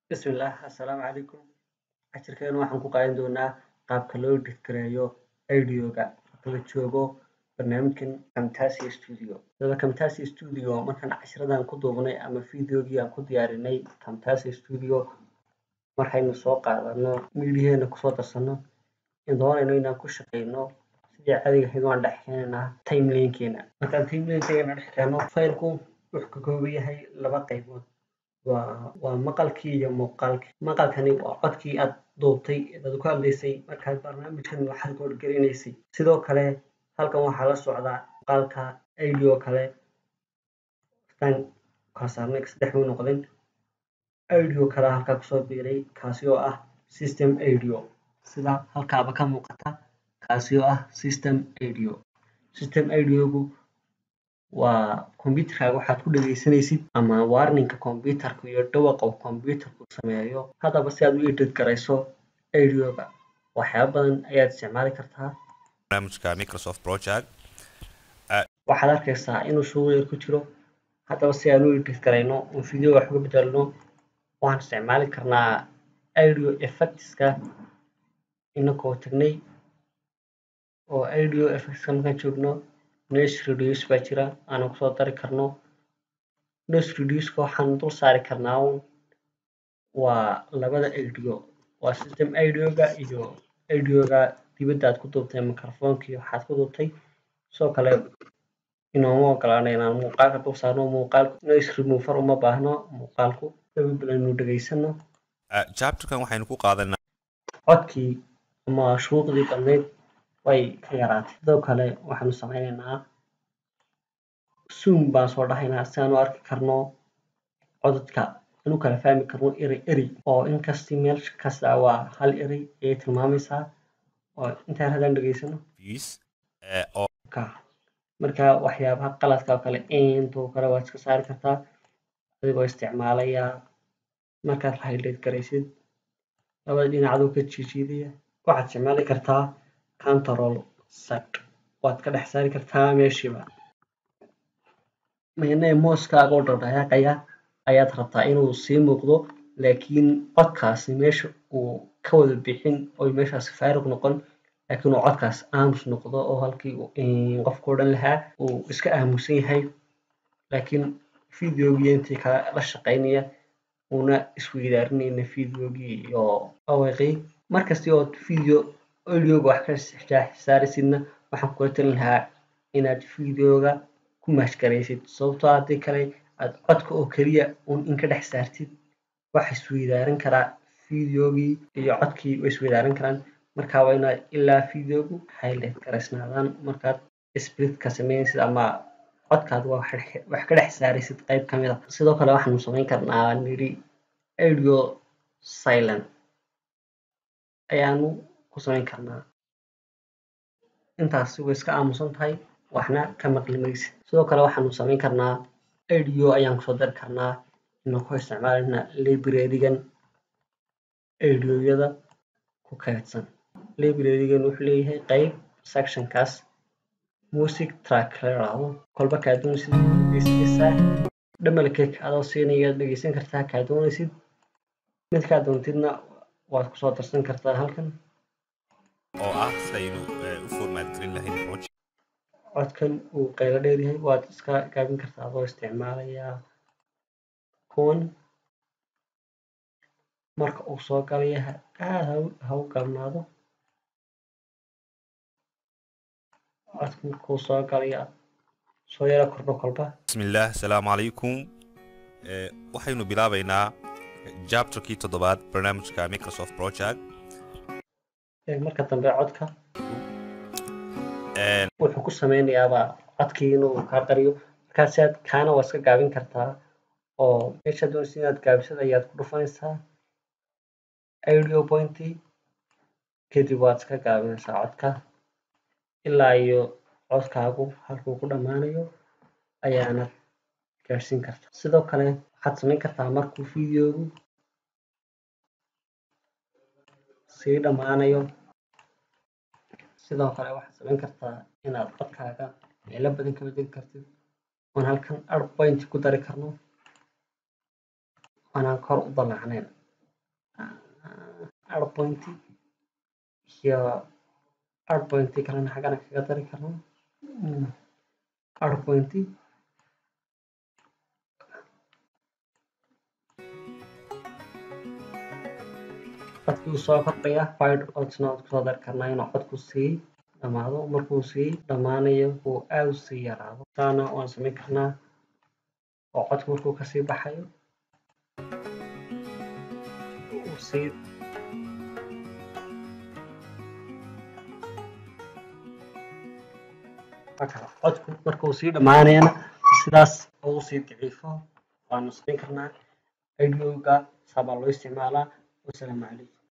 Bismillah, assalaamu calaykum. Casharkeena waxaan ku qaadan doonaa qaabka loo dhiggareeyo audio-ga marka la joogo barnaamijkan Camtasia Studio. Sida Camtasia Studio markaan cashiradan ku duubnay ama videogii aan ku diyaarinay Camtasia Studio markaynu soo qaadano midhiyeena kusoo darsano in doonayno inaan ku shaqeyno sidii caadiga ahayd waan dhex keenaynaa timeline-keena. Markaan timeline-keena dhex keeno faylku wuxuu ka kooban yahay laba qaybood. waa maqalkii iyo muuqaalkii. Maqalkani waa codkii aad duubtay aad ku hadlaysay markaad barnaamijkan waxaad ku wargelinaysay. Sidoo kale halkan waxaa la socdaa muuqaalka audio kale tan kala saarnay saddex buu noqdeen. Audio kale halkaa kusoo biiray kaasi oo ah system audio sida halkaaba ka muuqata kaasi oo ah system audio. System audio-gu waa computerkaaga waxaad ku dhageysanaysid ama warning-ka computerka iyo dhawaqa uu computerku sameeyo. Haddaba si aad u edit garayso audio-ga waxyaabo badan ayaad isticmaali kartaa. barnaamijka Microsoft Project. Waxaad arkaysaa inuu suuq yar ku jiro. Haddaba si aan u edit garayno oo video wax uga bedelno waxaan isticmaali karnaa audio effects-ka inagoo tagnay oo audio effects-ka markaan joogno noise reduce baa jira aan kusoo dari karno. Noise reduce-ka waxaan dul saari karnaa waa labada audio waa system audio-ga iyo audio-ga dibadda aad ku duubtay microphone-ka iyo waxaad ku duubtay. Sidoo kale inooma ogolaanay inaan muuqaalka dul saarno. Muuqaalku noise remover uma baahno muuqaalku aynu dhageysano. Chapterkan waxaynu ku qaadanaa Codkii ama shuruucdii badneyd way ka yaraatay. Sidoo kale waxaanu sameynaynaa zoom baan soo dhahaynaa si aan u arki karno codadka aan u kala fahmi karno erey oo inkasti meel kasta waa hal erey ayay tilmaamaysaa oo intaan haddaan dhageysano oo marka waxyaabaha qaladka oo kale intoo kale waad iska saari kartaa adigoo isticmaalaya markaad highlight garaysid labada dhinacadoo ka jiidaya. Waxaad isticmaali kartaa control Z waad ka dhex saari kartaa meeshiiba. Mouse-kaaga oo dhaqdhaqaaqaya ayaad rabtaa inuu sii muuqdo laakiin codkaasi meesha uu ka wada bixin oo meeshaas faaruq noqon laakiin uu codkaas aamus noqdo oo halkii qofka odhan lahaa uu iska aamusan yahay laakiin videogii intii kala la shaqeynaya una isweydaarinayna videogii iyo awaqii. Markasta oo video audio-ga wax ka saarisidna waxaan kula talin lahaa inaad videoga ku match garaysid sababtoo ah haddii kale aad codka oo keliya in ka dhex saartid waxa isweydaarin karaa videogii iyo codkii way isweydaarin karaan. Marka waa inaad ilaa videogu highlight garaysnaadaan markaad split-ka sameynaysid ama codkaad wax ka dhex saaraysid qayb ka mid ah. Sidoo kale waxaanu sameyn karnaa niri audio silent ayaanu ku sameyn karnaa. Intaasi way iska aamusan tahay waxna ka maqli maysid. Sidoo kale waxaanu sameyn karnaa audio ayaan kusoo dari karnaa inagoo isticmaalayna library-gan audio-yada ku kaydsan. Library-gan wuxuu leeyahay qayb section-kaas music track la yiraahdo kolba kaa doonaysid dhegeysanaysaa double click adoo siinaya dhegeysan kartaa kaa doonaysid midkaa doontidna waad kusoo darsan kartaa halkan oo ah sidaynu u format garin lahayn project. codkan uu qaylo dheer yahay waad iska gaabin kartaa adoo isticmaalaya kuwan marka uu soo galaya aad ha u gaabnaado. codka markuu soo galaya soo yara kordho kolba. Bismillah, assalaamu calaykum. Waxaynu bilaabaynaa chapterkii 7 barnaamijka Microsoft Project. Marka dambe codka wuxuu ku sameynayaaba codkii inuu kaa qariyo markaas aad kaana waa iska gaabin kartaa oo meesha doonaysid inaad gaabisada ayaad ku dhufanaysaa audio point kadib waad iska gaabinaysaa codka ilaa iyo codkaagu halkuu ku dhammaanayo ayaana gaarsiin kartaa. Sidoo kale waxaad sameyn kartaa markuu videogu sii dhammaanayo. Sidoo kale waxaad sameyn kartaa inaad codkaaga meelo badan ka bedeli kartid oon halkan point ku dari karno anaan kor u dallacnayn. add point iyo add point kalena xagana kaga dari karnaa add point codkuu soo kordhaya file codna kusoo dari karnaa inuu codku sii dhamaado markuu sii dhamaanayo uu aad u sii yaraado taana waan samayn karnaa oo codku markuu kasii baxayo uu sii codku markuu sii dhamaanayana sidaas uu sii daciifo waanu samayn karnaa audioga sabaa loo isticmaalaa. Wassalaamu calaykum.